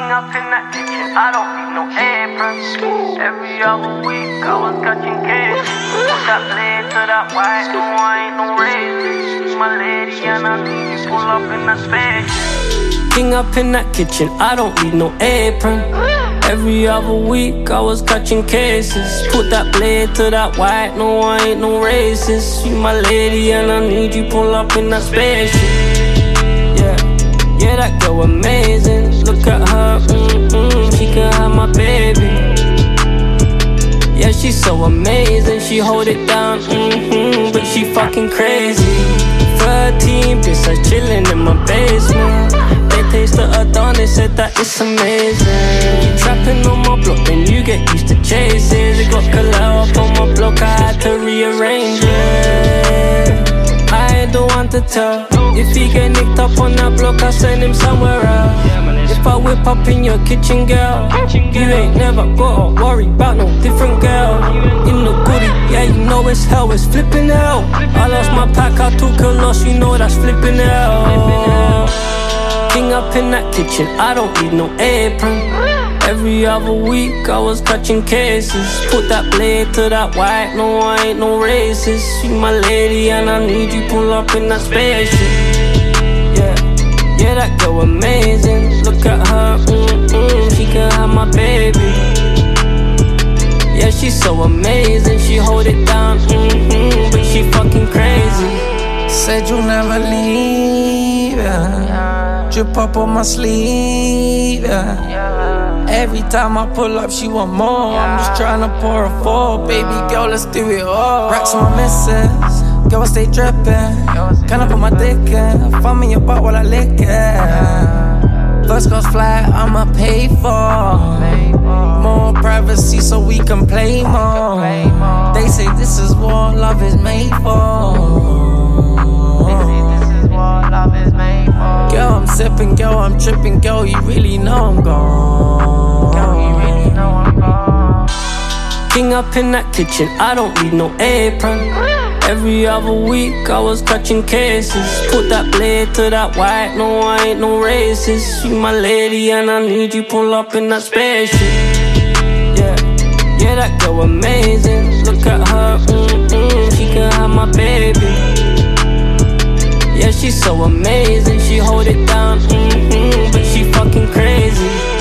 King up in that kitchen, I don't need no apron. Every other week I was catching cases. Put that blade to that white, no I ain't no racist. My lady and I need you pull up in that spaceship. King up in that kitchen, I don't need no apron. Every other week I was catching cases. Put that blade to that white, no I ain't no racist. You my lady and I need you pull up in that spaceship. Yeah, that girl amazing. Look at her, she can have my baby. Yeah, she's so amazing. She hold it down, but she fucking crazy. 13 bisaad chilling in my basement. They tasted her down, they said that it's amazing. You trapping on my block, then you get used to chases. It got Kalao up on my block, I had to rearrange it. I ain't the one to tell. If he get nicked up on that block, I send him somewhere else. If I whip up in your kitchen, girl, you ain't never gotta worry about no different girl. In the goodie, yeah, you know it's hell, it's flipping hell. I lost my pack, I took a loss, you know that's flipping hell. King up in that kitchen, I don't need no apron. Every other week I was catching cases. Put that blade to that white, no I ain't no racist. You my lady and I need you pull up in that spaceship. Yeah, that girl amazing. Look at her, she can have my baby. Yeah, she's so amazing. She hold it down, but she fucking crazy. Said you'll never leave, yeah. Drip up on my sleeve, yeah. Every time I pull up, she want more. I'm just tryna pour a four. Baby girl, let's do it all. Racks on my missus, girl, I stay drippin'. Can I put my dick in? Find me your butt while I lick it. First class flight, I'ma pay for more privacy so we can play more. They say this is what love is made for. Girl, I'm sipping, girl, I'm tripping, girl, you really know I'm gone. King up in that kitchen, I don't need no apron. Every other week I was catching cases. Put that blade to that white, no I ain't no racist. You my lady and I need you pull up in that spaceship. Yeah, that girl amazing. Look at her, she can have my baby. Yeah, she's so amazing. She hold it down, but she fucking crazy.